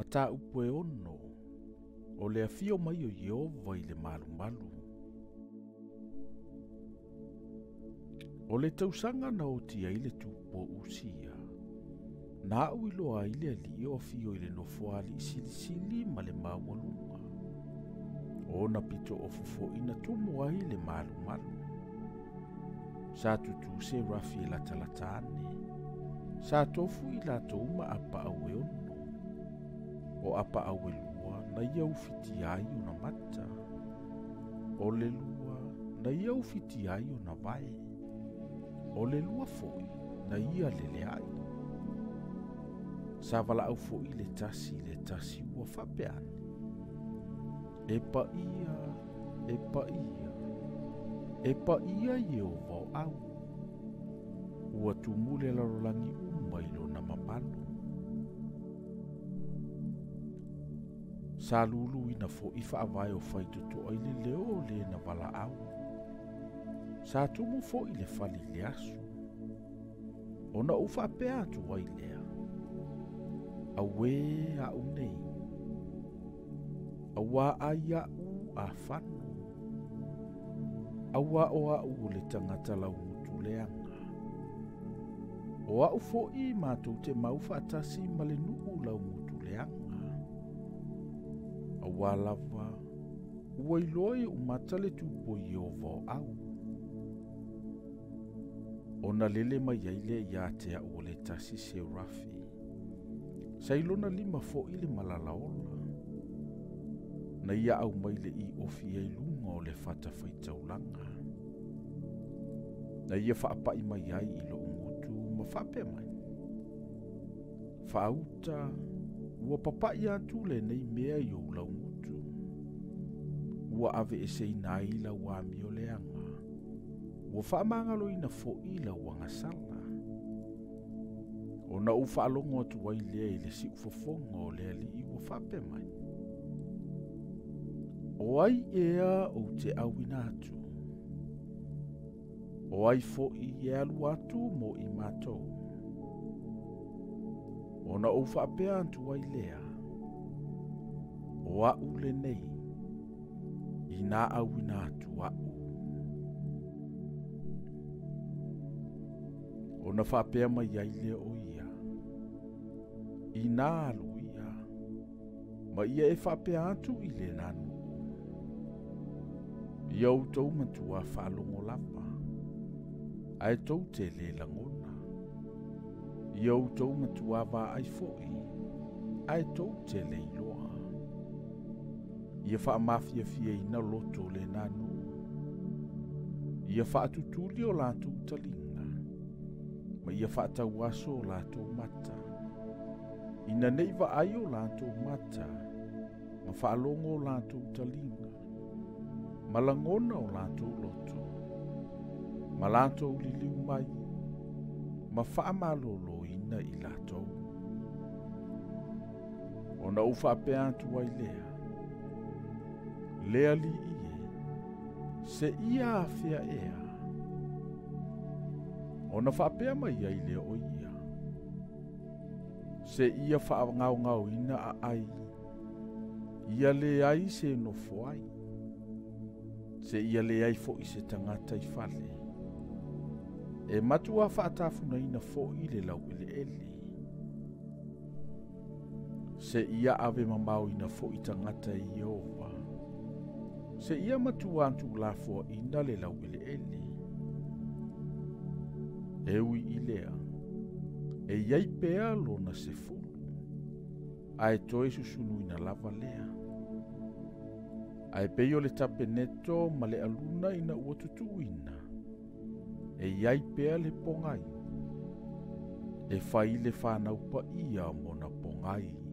ta upo e ono, o le afio mai o Yehova i le malu. O le tausanga na o tia i le tupo usia, na au iloa i le ali o afio i le nofoali sili ma le mawalunga. O na pito o fufo ina tumo ai le malu. Sa tutu se rafi e la talatane, sa tofu i la touma apa awe ono, o apa awe lua na iau fiti ai una mata, o le lua na iau fiti ai una vae, o le lua foi na ia lele ai. Sa vala au foi le tasi ua fapeane, e pa ia ieo vau au, ua tumule larolangi umailo na mamalu. Sa lulu ina fo ifa avai o faitutu ai le leo le na vala au. Sa tumu fo i le fali le asu. Ona ufa apea atu ai lea. Awe a unei. Awa ai a u a fanu. Awa o a u le tangata lau mutu leanga. O a u fo i mātou te maufa atasi ma le nuu lau mutu leanga. Awa lava, ua iloi umata le tupo i o vau au. Ona lele mai aile ia te a o le tasi se rafi. Sa ilona lima fo i le malalaola. Na ia au maile i ofi e lunga o le fata faitaulanga. Na ia whaapai mai ai i lo umutu ma whape mai. Whaauta, ua papai atu le nei mea i o lau mutu. Ua ave e sei na ila ua mio leanga. Ua whaamangalo ina fo ila ua ngasala. O na ufa alongo atu wai lea i le si ufafonga o lea li i ua whape mai. O ai ea o te awina atu. O ai fo i alu atu mo i mātou. O na ufa apea antu wai lea. O au le nei. I nā awina atu au. O na whapea mai ai lea o ia. I nā alu ia. Ma ia e whapea atu i le nanu. Iau tau matua whalongo lapa. Ai tau te le langona. Iau tau matua wa ai foi. Ai tau te le iloa. Ia wha mafia fia ina loto le nanu. Ia wha atutuli o lato utalinga. Ma ia wha atawaso o lato mata. Ina neiva ai o lato mata. Ma wha alongo o lato utalinga. Malangona o lato loto. Ma lato liliu mai. Ma wha malolo ina i lato. O na ufa apea atu ai lea. Lea li ie. Se ia a fea ea. O na wha apea mai ai lea o ia. Se ia wha ngau ina a ai. Ia le ai se no foai. Se ia le ai fo i se tangata i fale. E matua whaatafuna ina fo i le lau ele ele. Se ia ave mamau ina fo i tangata i Yehova. Se ia matua antu la fo ina le lau ele ele. Ewi i lea. E iai pea lona se fulu. Ae toe susunu ina lava lea. Ae peio le tapeneto ma le aluna ina ua tutuina. E iai pea le pongai. E fai le whanau pa ia mo na pongai.